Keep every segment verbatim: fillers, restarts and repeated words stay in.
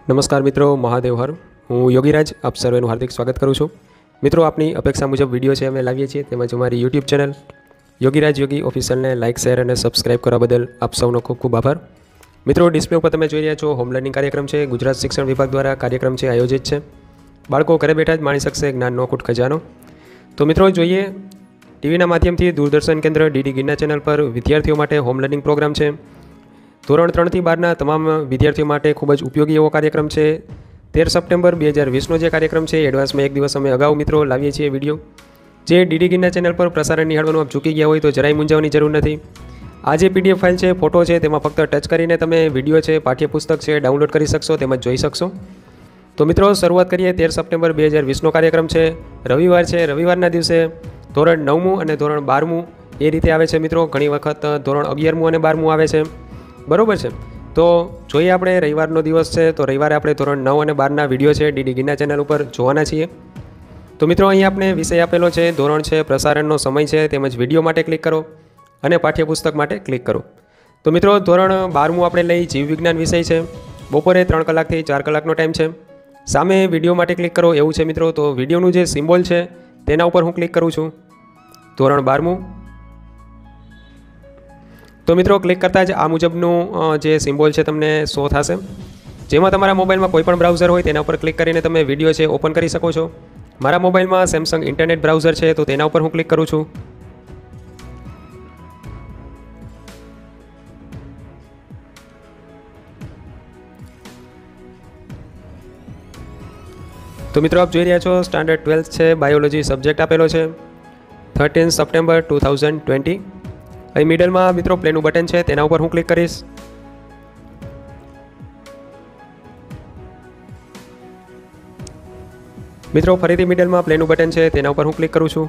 नमस्कार मित्रों, महादेव हर। हूँ योगीराज आप सर्वेનું हार्दिक स्वागत करूँ છું। મિત્રો, આપની અપેક્ષા મુજબ વિડીયો છે અમે લાવીએ છીએ, તેમજ અમારી યુટ્યુબ ચેનલ યોગીરાજ યોગી ઓફિશિયલને લાઇક, શેર અને સબસ્ક્રાઇબ કરવા બદલ આપ સૌનો ખૂબ ખૂબ આભાર। મિત્રો, ડિસ્પ્લે ઉપર તમે જોઈ રહ્યા છો હોમ લર્નિંગ કાર્યક્રમ છે, ગુજરાત શિક્ષણ વિભાગ દ્વારા કાર્યક્રમ છે આયોજિત છે। બાળકો ઘરે બેઠા જ માણી શકશે જ્ઞાનનો અખૂટ ખજાનો। તો મિત્રો, જોઈએ ટીવીના માધ્યમથી દૂરદર્શન કેન્દ્ર ડીડી ગિરના ચેનલ પર વિદ્યાર્થીઓ માટે હોમ લર્નિંગ પ્રોગ્રામ છે। ધોરણ ત્રણથી બારના તમામ વિદ્યાર્થીઓ માટે ખૂબ જ ઉપયોગી એવો કાર્યક્રમ છે। તેર સપ્ટેમ્બર બે હજાર વીસનો જે કાર્યક્રમ છે એડવાન્સમાં એક દિવસ અમે અગાઉ મિત્રો લાવીએ છીએ વિડીયો, જે ડીડી ગિરના ચેનલ પર પ્રસારણ નિહાળવાનું આપ ચૂકી ગયા હોય તો જરાય મૂંઝાવવાની જરૂર નથી। આ જે પીડીએફ ફાઇલ છે, ફોટો છે, તેમાં ફક્ત ટચ કરીને તમે વિડીયો છે, પાઠ્યપુસ્તક છે ડાઉનલોડ કરી શકશો, તેમજ જોઈ શકશો। તો મિત્રો, શરૂઆત કરીએ। તેર સપ્ટેમ્બર બે હજાર વીસનો કાર્યક્રમ છે, રવિવાર છે। રવિવારના દિવસે ધોરણ નવમું અને ધોરણ બારમું એ રીતે આવે છે મિત્રો। ઘણી વખત ધોરણ અગિયારમું અને બારમું આવે છે, બરોબર છે। તો જોઈએ આપણે રવિવારનો દિવસ છે, તો રવિવારે આપણે ધોરણ નવ અને બારના વિડીયો છે ડીડી ગિરના ચેનલ ઉપર જોવાના છીએ। તો મિત્રો, અહીં આપણે વિષય આપેલો છે, ધોરણ છે, પ્રસારણનો સમય છે, તેમજ વિડીયો માટે ક્લિક કરો અને પાઠ્યપુસ્તક માટે ક્લિક કરો। તો મિત્રો, ધોરણ બારમું આપણે લઈ જીવ વિજ્ઞાન વિષય છે। બપોરે ત્રણ કલાકથી ચાર કલાકનો ટાઈમ છે। સામે વિડીયો માટે ક્લિક કરો એવું છે મિત્રો। તો વિડીયોનું જે સિમ્બોલ છે તેના ઉપર હું ક્લિક કરું છું, ધોરણ બારમું। તો મિત્રો, ક્લિક કરતાં જ આ મુજબનું જે સિમ્બોલ છે તમને શો થશે, જેમાં તમારા મોબાઈલમાં કોઈ પણ બ્રાઉઝર હોય તેના ઉપર ક્લિક કરીને તમે વિડીયો છે ઓપન કરી શકો છો। મારા મોબાઈલમાં સેમસંગ ઇન્ટરનેટ બ્રાઉઝર છે, તો તેના ઉપર હું ક્લિક કરું છું। તો મિત્રો, આપ જોઈ રહ્યા છો સ્ટાન્ડર્ડ ટ્વેલ્થ છે, બાયોલોજી સબ્જેક્ટ આપેલો છે, thirteen September two thousand twenty. અહીં મિડલમાં મિત્રો પ્લેનું બટન છે, તેના ઉપર હું ક્લિક કરીશ। મિત્રો, ફરીથી મિડલમાં પ્લેનું બટન છે, તેના ઉપર હું ક્લિક કરું છું।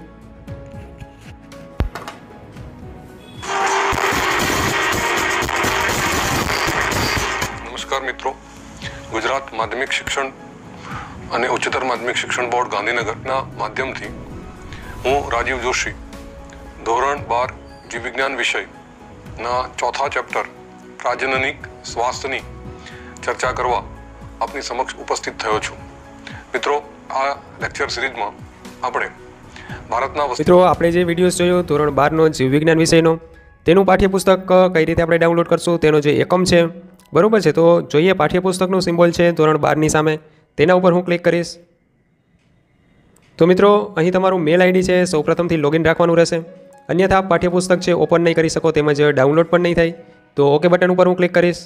નમસ્કાર મિત્રો, ગુજરાત માધ્યમિક શિક્ષણ અને ઉચ્ચતર માધ્યમિક શિક્ષણ બોર્ડ ગાંધીનગરના માધ્યમથી હું રાજીવ જોશી ધોરણ બાર જીવ વિજ્ઞાન વિષયના ચોથા ચેપ્ટર પ્રાજનનિક સ્વાસ્થ્યની ચર્ચા કરવા આપની સમક્ષ ઉપસ્થિત થયો છું। મિત્રો, આ લેક્ચર સિરીઝમાં આપણે ભારતના મિત્રો આપણે જે વિડીયોઝ જોયો ધોરણ બારનો જીવ વિજ્ઞાન વિષયનો, તેનું પાઠ્યપુસ્તક કઈ રીતે આપણે ડાઉનલોડ કરશું તેનો જે એકમ છે, બરોબર છે। તો જોઈએ, પાઠ્યપુસ્તકનું સિમ્બોલ છે ધોરણ બારની સામે, તેના ઉપર હું ક્લિક કરીશ। તો મિત્રો, અહીં તમારું મેલ આઈડી છે સૌપ્રથમથી લોગિન રાખવાનું રહેશે, અન્યથા પાઠ્યપુસ્તક છે ઓપન નહીં કરી શકો, તેમજ ડાઉનલોડ પણ નહીં થાય। તો ઓકે બટન ઉપર હું ક્લિક કરીશ।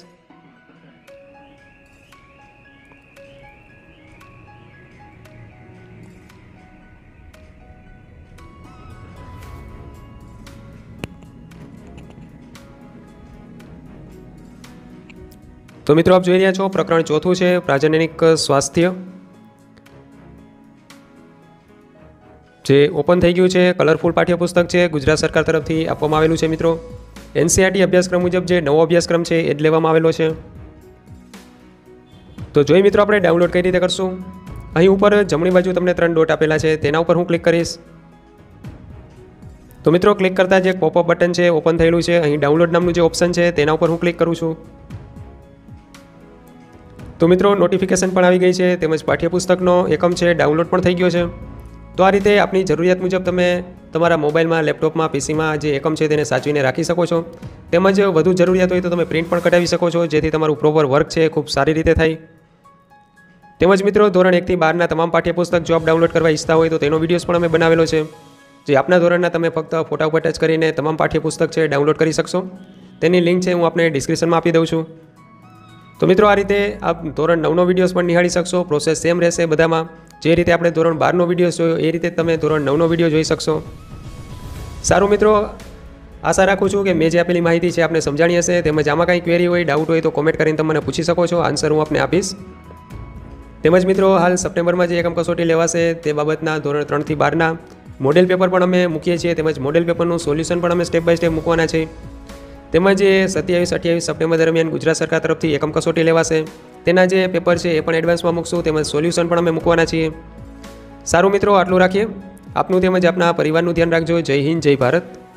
તો મિત્રો, આપ જોઈ રહ્યા છો પ્રકરણ ચોથું છે પ્રાજનનિક સ્વાસ્થ્ય, જે ઓપન થઈ ગયું છે। કલરફુલ પાઠ્યપુસ્તક છે, ગુજરાત સરકાર તરફથી આપવામાં આવેલું છે મિત્રો। એનસીઆરટી અભ્યાસક્રમ મુજબ જે નવો અભ્યાસક્રમ છે એ જ લેવામાં આવેલો છે। તો જોઈએ મિત્રો, આપણે ડાઉનલોડ કઈ રીતે કરશું। અહીં ઉપર જમણી બાજુ તમને ત્રણ ડોટ આપેલા છે, તેના ઉપર હું ક્લિક કરીશ। તો મિત્રો, ક્લિક કરતાં જે પોપઅપ બટન છે ઓપન થયેલું છે, અહીં ડાઉનલોડ નામનું જે ઓપ્શન છે તેના ઉપર હું ક્લિક કરું છું। તો મિત્રો, નોટિફિકેશન પણ આવી ગઈ છે, તેમજ પાઠ્યપુસ્તકનો એકમ છે ડાઉનલોડ પણ થઈ ગયો છે। તો આ રીતે આપની જરૂરિયાત મુજબ તમે તમારા મોબાઈલમાં, લેપટોપમાં, પીસીમાં જે એકમ છે તેને સાચવીને રાખી શકો છો, તેમજ વધુ જરૂરિયાત હોય તો તમે પ્રિન્ટ પણ કઢાવી શકો છો, જેથી તમારું પ્રોપર વર્ક છે ખૂબ સારી રીતે થાય। તેમજ મિત્રો, ધોરણ એકથી બારના તમામ પાઠ્યપુસ્તક જો આપ ડાઉનલોડ કરવા ઈચ્છતા હોય તો તેનો વિડીયોઝ પણ અમે બનાવેલો છે, જે આપના ધોરણના તમે ફક્ત ફોટા ઉપર ટચ કરીને તમામ પાઠ્યપુસ્તક છે ડાઉનલોડ કરી શકશો। તેની લિંક છે હું આપને ડિસ્ક્રિપ્શનમાં આપી દઉં છું। તો મિત્રો, આ રીતે આપ ધોરણ નવનો વિડીયોઝ પણ નિહાળી શકશો, પ્રોસેસ સેમ રહેશે બધામાં। જે રીતે આપણે ધોરણ બારનો વિડીયો જોયો એ રીતે તમે ધોરણ નવનો વિડીયો જોઈ શકશો। સારું મિત્રો, આશા રાખું છું કે મેં જે આપેલી માહિતી છે આપને સમજાણી હશે, તેમજ આમાં કંઈ ક્વેરી હોય, ડાઉટ હોય તો કોમેન્ટ કરીને તમે મને પૂછી શકો છો, આન્સર હું આપને આપીશ। તેમજ મિત્રો, હાલ સપ્ટેમ્બરમાં જે એકમ કસોટી લેવાશે તે બાબતના ધોરણ ત્રણથી બારના મોડેલ પેપર પણ અમે મૂકીએ છીએ, તેમજ મોડેલ પેપરનું સોલ્યુશન પણ અમે સ્ટેપ બાય સ્ટેપ મૂકવાના છે। તેમજ એ સત્યાવીસ અઠ્યાવીસ સપ્ટેમ્બર દરમિયાન ગુજરાત સરકાર તરફથી એકમ કસોટી લેવાશે, તેના જે પેપર છે એ પણ એડવાન્સમાં મૂકશું, તેમજ સોલ્યુશન પણ અમે મૂકવાના છીએ। સારું મિત્રો, આટલું રાખીએ। આપનું તેમજ આપના પરિવારનું ધ્યાન રાખજો। જય હિન્દ, જય ભારત।